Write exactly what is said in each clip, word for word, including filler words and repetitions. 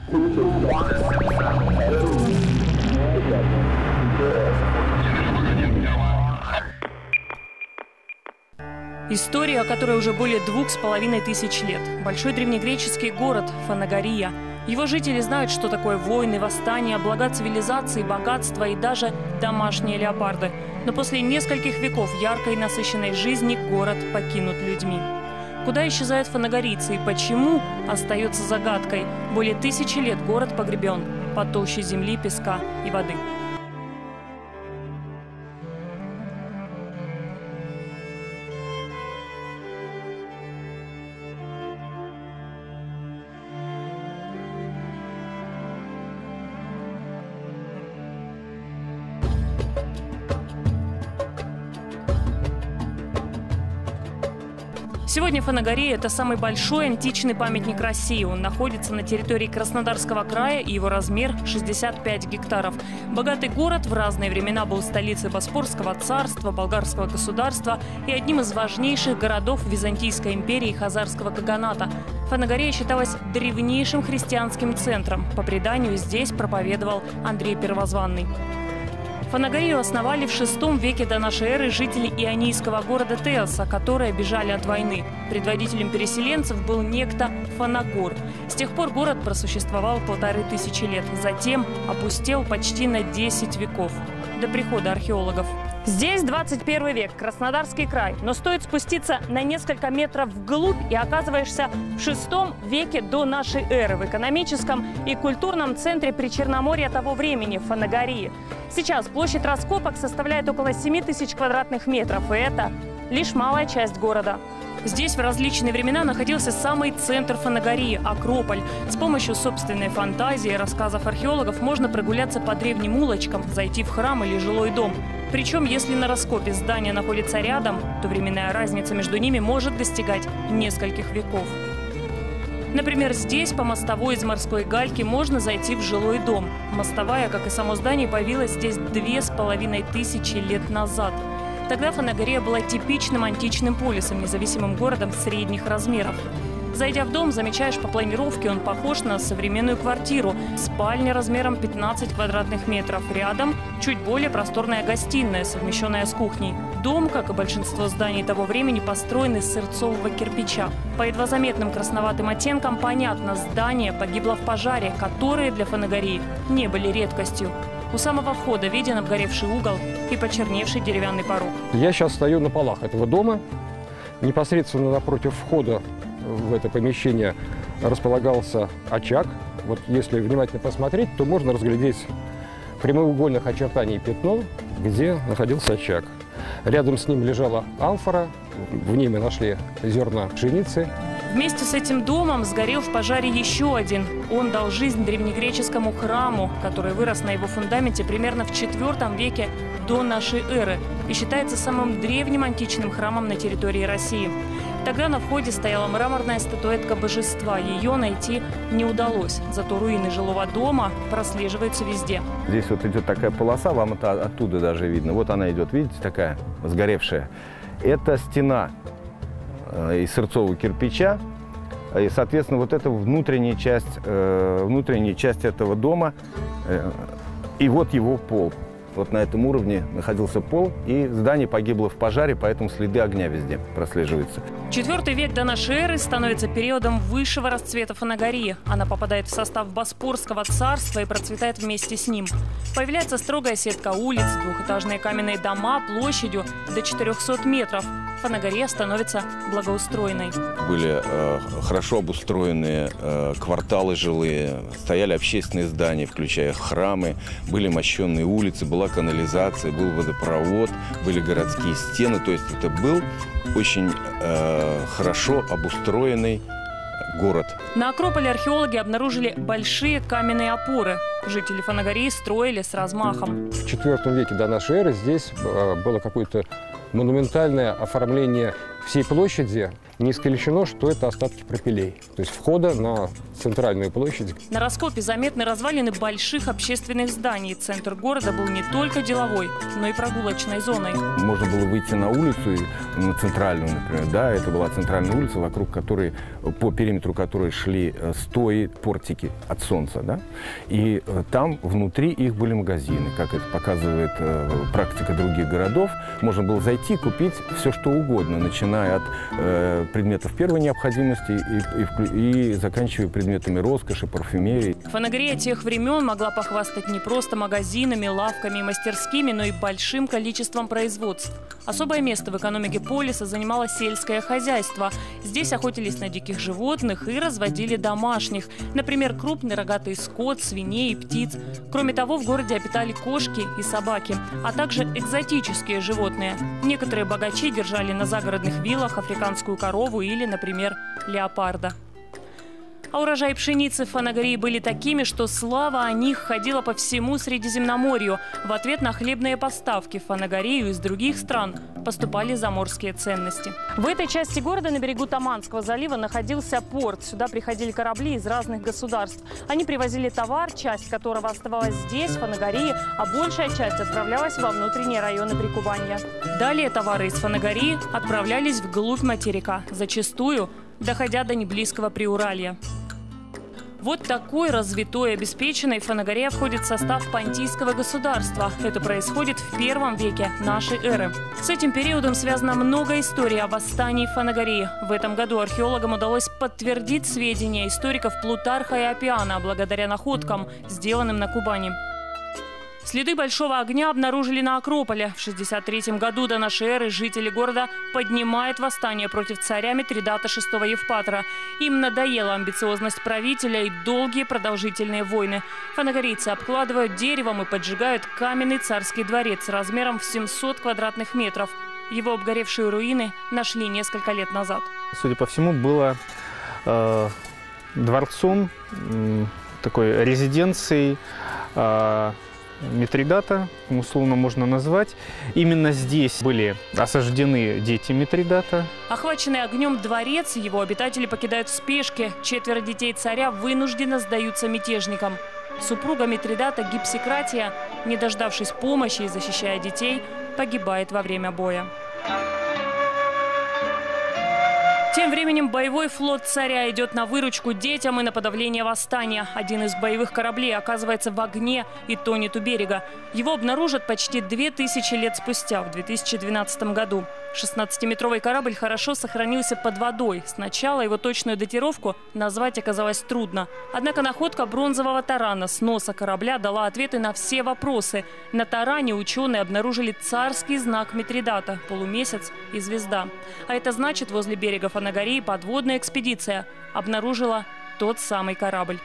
История, которой уже более двух с половиной тысяч лет. Большой древнегреческий город Фанагория. Его жители знают, что такое войны, восстания, блага цивилизации, богатство и даже домашние леопарды. Но после нескольких веков яркой и насыщенной жизни город покинут людьми. Куда исчезают фанагорийцы и почему, остается загадкой. Более тысячи лет город погребен под толщей земли, песка и воды. Сегодня Фанагория – это самый большой античный памятник России. Он находится на территории Краснодарского края, и его размер – шестьдесят пять гектаров. Богатый город в разные времена был столицей Боспорского царства, болгарского государства и одним из важнейших городов Византийской империи и Хазарского каганата. Фанагория считалась древнейшим христианским центром. По преданию, здесь проповедовал Андрей Первозванный. Фанагорию основали в шестом веке до нашей эры жители ионийского города Теоса, которые бежали от войны. Предводителем переселенцев был некто Фанагор. С тех пор город просуществовал полторы тысячи лет. Затем опустел почти на десять веков, до прихода археологов. Здесь двадцать первый век, Краснодарский край. Но стоит спуститься на несколько метров вглубь, и оказываешься в шестом веке до нашей эры в экономическом и культурном центре Причерноморья того времени – Фанагории. Сейчас площадь раскопок составляет около семи тысяч квадратных метров, и это лишь малая часть города. Здесь в различные времена находился самый центр Фанагории – Акрополь. С помощью собственной фантазии и рассказов археологов можно прогуляться по древним улочкам, зайти в храм или жилой дом. Причем, если на раскопе здание находится рядом, то временная разница между ними может достигать нескольких веков. Например, здесь по мостовой из морской гальки можно зайти в жилой дом. Мостовая, как и само здание, появилась здесь две с половиной тысячи лет назад. Тогда Фанагория была типичным античным полисом, независимым городом средних размеров. Зайдя в дом, замечаешь по планировке, он похож на современную квартиру. Спальня размером пятнадцать квадратных метров. Рядом чуть более просторная гостиная, совмещенная с кухней. Дом, как и большинство зданий того времени, построен из сырцового кирпича. По едва заметным красноватым оттенкам понятно, здание погибло в пожаре, которые для Фанагории не были редкостью. У самого входа виден обгоревший угол и почерневший деревянный порог. Я сейчас стою на полах этого дома. Непосредственно напротив входа в это помещение располагался очаг. Вот если внимательно посмотреть, то можно разглядеть прямоугольных очертаний пятно, где находился очаг. Рядом с ним лежала амфора, в ней мы нашли зерна пшеницы. Вместе с этим домом сгорел в пожаре еще один. Он дал жизнь древнегреческому храму, который вырос на его фундаменте примерно в четвёртом веке до нашей эры и считается самым древним античным храмом на территории России. Тогда на входе стояла мраморная статуэтка божества. Ее найти не удалось, зато руины жилого дома прослеживаются везде. Здесь вот идет такая полоса, вам это оттуда даже видно. Вот она идет, видите, такая сгоревшая. Это стена из сырцового кирпича. И, соответственно, вот это внутренняя часть, внутренняя часть этого дома. И вот его пол. Вот на этом уровне находился пол, и здание погибло в пожаре, поэтому следы огня везде прослеживаются. Четвертый век до нашей эры становится периодом высшего расцвета Фанагории. Она попадает в состав Боспорского царства и процветает вместе с ним. Появляется строгая сетка улиц, двухэтажные каменные дома площадью до четырёхсот метров. Фанагория становится благоустроенной. Были э, хорошо обустроенные э, кварталы жилые, стояли общественные здания, включая храмы, были мощенные улицы, была канализация, был водопровод, были городские стены. То есть это был очень э, хорошо обустроенный город. На Акрополе археологи обнаружили большие каменные опоры. Жители Фанагории строили с размахом. В четвёртом веке до нашей эры здесь было какое-то монументальное оформление всей площади. не исключено, что это остатки пропилей, то есть входа на центральную площадь. На раскопе заметны развалины больших общественных зданий. Центр города был не только деловой, но и прогулочной зоной. Можно было выйти на улицу, на центральную, например, да, это была центральная улица, вокруг которой, по периметру которой шли стои, портики от солнца, да, и там внутри их были магазины, как это показывает э, практика других городов. Можно было зайти, купить все, что угодно, начиная от э, предметов первой необходимости и, и, и заканчивая предметами роскоши, парфюмерии. Фанагория тех времен могла похвастать не просто магазинами, лавками и мастерскими, но и большим количеством производств. Особое место в экономике полиса занимало сельское хозяйство. Здесь охотились на диких животных и разводили домашних. Например, крупный рогатый скот, свиней и птиц. Кроме того, в городе обитали кошки и собаки, а также экзотические животные. Некоторые богачи держали на загородных виллах африканскую корову или, например, леопарда. А урожаи пшеницы в Фанагории были такими, что слава о них ходила по всему Средиземноморью. В ответ на хлебные поставки в Фанагорию из других стран поступали заморские ценности. В этой части города на берегу Таманского залива находился порт. Сюда приходили корабли из разных государств. Они привозили товар, часть которого оставалась здесь, в Фанагории, а большая часть отправлялась во внутренние районы Прикубанья. Далее товары из Фанагории отправлялись вглубь материка, зачастую доходя до неблизкого Приуралья. Вот такой развитой и обеспеченной Фанагория входит в состав Понтийского государства. Это происходит в первом веке нашей эры. С этим периодом связано много историй о восстании в Фанагории. В этом году археологам удалось подтвердить сведения историков Плутарха и Апиана благодаря находкам, сделанным на Кубани. Следы большого огня обнаружили на Акрополе. В шестьдесят третьем году до нашей эры жители города поднимают восстание против царя Митридата шестого Евпатора. Им надоела амбициозность правителя и долгие продолжительные войны. Фанагорийцы обкладывают деревом и поджигают каменный царский дворец размером в семьсот квадратных метров. Его обгоревшие руины нашли несколько лет назад. Судя по всему, было э, дворцом, э, такой резиденцией э, Митридата, условно можно назвать. Именно здесь были осаждены дети Митридата. Охваченный огнем дворец, его обитатели покидают в спешке. Четверо детей царя вынужденно сдаются мятежникам. Супруга Митридата Гипсикратия, не дождавшись помощи и защищая детей, погибает во время боя. Тем временем боевой флот царя идет на выручку детям и на подавление восстания. Один из боевых кораблей оказывается в огне и тонет у берега. Его обнаружат почти две тысячи лет спустя, в две тысячи двенадцатом году. шестнадцатиметровый корабль хорошо сохранился под водой. Сначала его точную датировку назвать оказалось трудно. Однако находка бронзового тарана с носа корабля дала ответы на все вопросы. На таране ученые обнаружили царский знак Митридата – полумесяц и звезда. А это значит, возле берега Фанагории подводная экспедиция обнаружила тот самый корабль.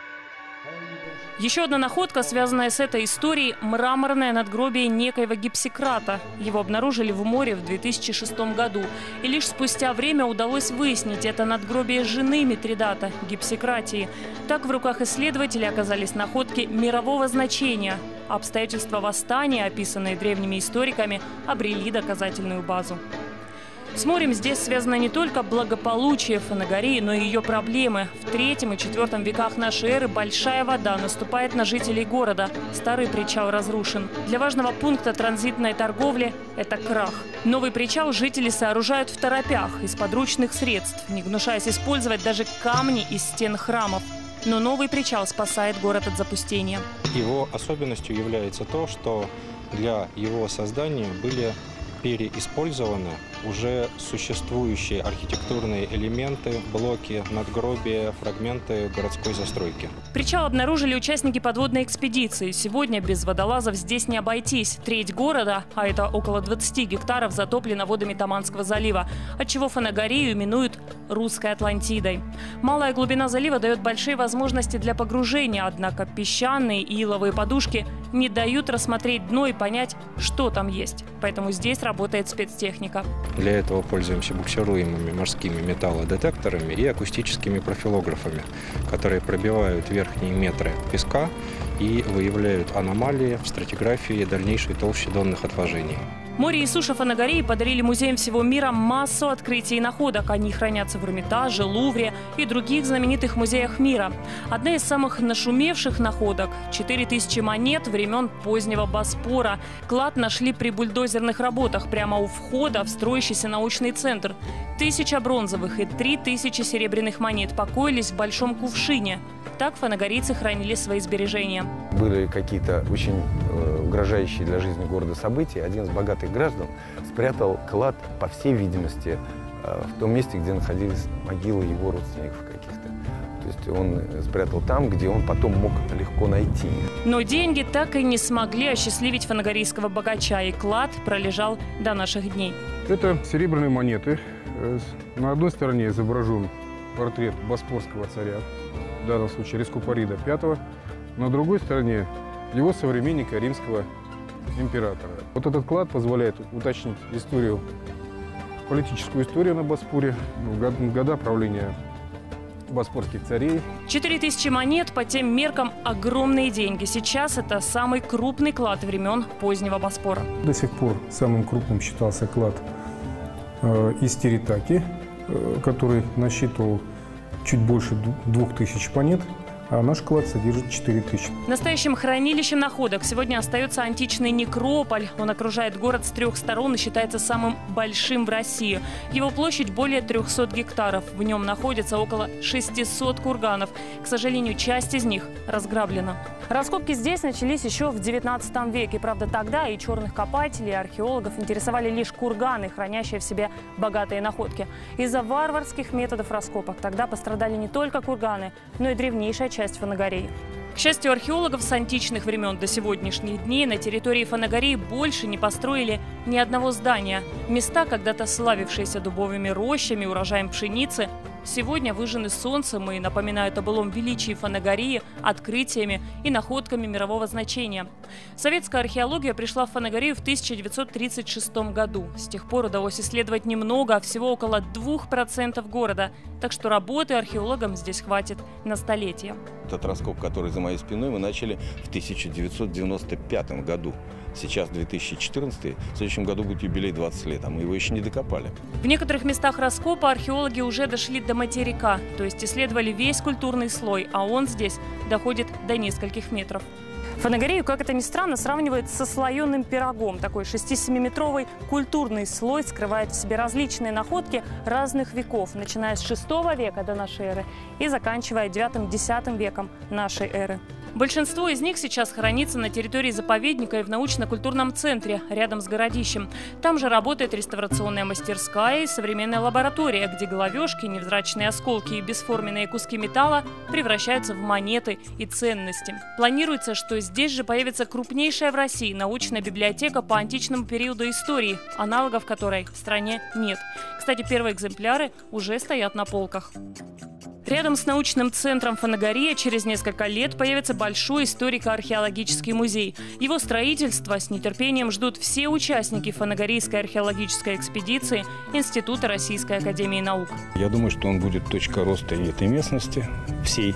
Еще одна находка, связанная с этой историей – мраморное надгробие некоего Гипсикрата. Его обнаружили в море в две тысячи шестом году. И лишь спустя время удалось выяснить – это надгробие жены Митридата, Гипсикратии. Так в руках исследователей оказались находки мирового значения. Обстоятельства восстания, описанные древними историками, обрели доказательную базу. С морем здесь связано не только благополучие Фанагории, но и ее проблемы. В третьем и четвертом веках нашей эры большая вода наступает на жителей города. Старый причал разрушен. Для важного пункта транзитной торговли – это крах. Новый причал жители сооружают в торопях, из подручных средств, не гнушаясь использовать даже камни из стен храмов. Но новый причал спасает город от запустения. Его особенностью является то, что для его создания были переиспользованы уже существующие архитектурные элементы, блоки, надгробия, фрагменты городской застройки. Причал обнаружили участники подводной экспедиции. Сегодня без водолазов здесь не обойтись. Треть города, а это около двадцати гектаров, затоплена водами Таманского залива, отчего Фанагорию именуют русской Атлантидой. Малая глубина залива дает большие возможности для погружения, однако песчаные и иловые подушки не дают рассмотреть дно и понять, что там есть. Поэтому здесь работает спецтехника. Для этого пользуемся буксируемыми морскими металлодетекторами и акустическими профилографами, которые пробивают верхние метры песка и выявляют аномалии в стратиграфии дальнейшей толщи донных отложений. Море и суша Фанагории подарили музеям всего мира массу открытий и находок. Они хранятся в Эрмитаже, Лувре и других знаменитых музеях мира. Одна из самых нашумевших находок – четыре тысячи монет времен позднего Боспора. Клад нашли при бульдозерных работах прямо у входа в строящийся научный центр. Тысяча бронзовых и три тысячи серебряных монет покоились в большом кувшине. Так фанагорийцы хранили свои сбережения. Были какие-то очень э, угрожающие для жизни города события. Один из богатых граждан спрятал клад, по всей видимости, э, в том месте, где находились могилы его родственников каких-то. То есть он спрятал там, где он потом мог легко найти их. Но деньги так и не смогли осчастливить фанагорийского богача, и клад пролежал до наших дней. Это серебряные монеты. На одной стороне изображен портрет боспорского царя, в данном случае Рескупорида пятого, на другой стороне его современника, римского императора. Вот этот клад позволяет уточнить историю, политическую историю на Боспоре, в года правления боспорских царей. четыре тысячи монет по тем меркам огромные деньги. Сейчас это самый крупный клад времен позднего Боспора. До сих пор самым крупным считался клад э, из Тиритаки, э, который насчитывал чуть больше двух тысяч монет, а наш клад содержит четыре тысячи. Настоящим хранилищем находок сегодня остается античный некрополь. Он окружает город с трех сторон и считается самым большим в России. Его площадь более трёхсот гектаров. В нем находится около шестисот курганов. К сожалению, часть из них разграблена. Раскопки здесь начались еще в девятнадцатом веке. Правда, тогда и черных копателей, и археологов интересовали лишь курганы, хранящие в себе богатые находки. Из-за варварских методов раскопок тогда пострадали не только курганы, но и древнейшая часть Фанагории. К счастью, археологов с античных времен до сегодняшних дней на территории Фанагории больше не построили ни одного здания. Места, когда-то славившиеся дубовыми рощами, урожаем пшеницы, сегодня выжжены солнцем и напоминают о былом величии Фанагории открытиями и находками мирового значения. Советская археология пришла в Фанагорию в тысяча девятьсот тридцать шестом году. С тех пор удалось исследовать немного, а всего около двух процентов города. Так что работы археологам здесь хватит на столетие. Этот раскоп, который за моей спиной, мы начали в тысяча девятьсот девяносто пятом году. Сейчас две тысячи четырнадцатый, в следующем году будет юбилей двадцать лет, а мы его еще не докопали. В некоторых местах раскопа археологи уже дошли до материка, то есть исследовали весь культурный слой, а он здесь доходит до нескольких метров. Фанагорию, как это ни странно, сравнивают со слоеным пирогом. Такой шести-семиметровый культурный слой скрывает в себе различные находки разных веков, начиная с шестого века до нашей эры и заканчивая девятым-десятым веком нашей эры. Большинство из них сейчас хранится на территории заповедника и в научно-культурном центре, рядом с городищем. Там же работает реставрационная мастерская и современная лаборатория, где головешки, невзрачные осколки и бесформенные куски металла превращаются в монеты и ценности. Планируется, что здесь же появится крупнейшая в России научная библиотека по античному периоду истории, аналогов которой в стране нет. Кстати, первые экземпляры уже стоят на полках. Рядом с научным центром Фанагория через несколько лет появится большой историко-археологический музей. Его строительство с нетерпением ждут все участники Фанагорийской археологической экспедиции Института Российской академии наук. Я думаю, что он будет точка роста и этой местности всей,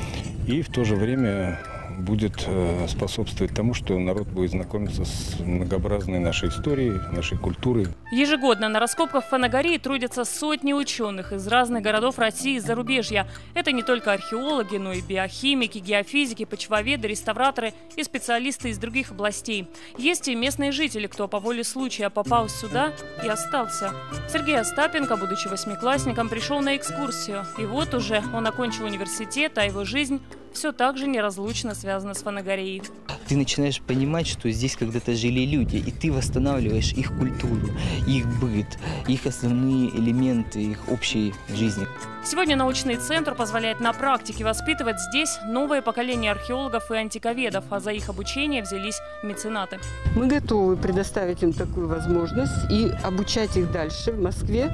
и в то же время будет способствовать тому, что народ будет знакомиться с многообразной нашей историей, нашей культурой. Ежегодно на раскопках Фанагории трудятся сотни ученых из разных городов России и зарубежья. Это не только археологи, но и биохимики, геофизики, почвоведы, реставраторы и специалисты из других областей. Есть и местные жители, кто по воле случая попал сюда и остался. Сергей Остапенко, будучи восьмиклассником, пришел на экскурсию. И вот уже он окончил университет, а его жизнь все так же неразлучно связано с Фанагорией. Ты начинаешь понимать, что здесь когда-то жили люди, и ты восстанавливаешь их культуру, их быт, их основные элементы их общей жизни. Сегодня научный центр позволяет на практике воспитывать здесь новое поколение археологов и антиковедов, а за их обучение взялись меценаты. Мы готовы предоставить им такую возможность и обучать их дальше в Москве,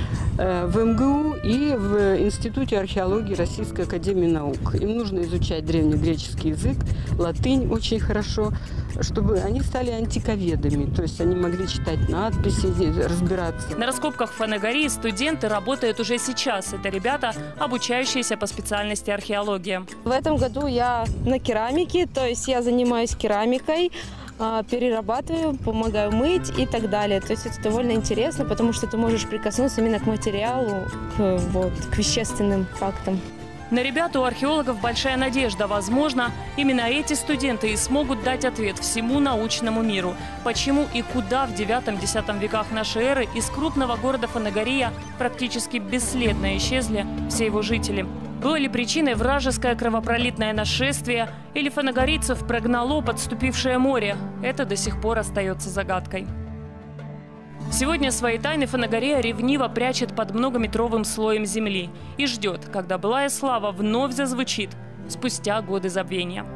в эм гэ у и в Институте археологии Российской академии наук. Им нужно изучать древнегреческий язык, латынь очень хорошо, чтобы они стали антиковедами, то есть они могли читать надписи, разбираться. На раскопках Фанагории студенты работают уже сейчас. Это ребята, обучающиеся по специальности археология. В этом году я на керамике, то есть я занимаюсь керамикой. перерабатываю, помогаю мыть и так далее. То есть это довольно интересно, потому что ты можешь прикоснуться именно к материалу, к, вот, к вещественным фактам. На ребят у археологов большая надежда. Возможно, именно эти студенты и смогут дать ответ всему научному миру. Почему и куда в девятом-десятом веках нашей эры из крупного города Фанагория практически бесследно исчезли все его жители? Было ли причиной вражеское кровопролитное нашествие или фанагорийцев прогнало подступившее море? Это до сих пор остается загадкой. Сегодня свои тайны Фанагория ревниво прячет под многометровым слоем земли и ждет, когда былая слава вновь зазвучит спустя годы забвения.